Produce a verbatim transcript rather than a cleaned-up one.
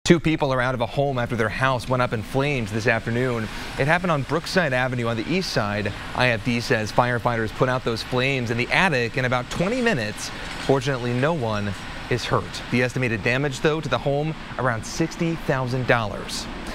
Two people are out of a home after their house went up in flames this afternoon. It happened on Brookside Avenue on the east side. I F D says firefighters put out those flames in the attic in about twenty minutes. Fortunately, no one is hurt. The estimated damage, though, to the home around sixty thousand dollars.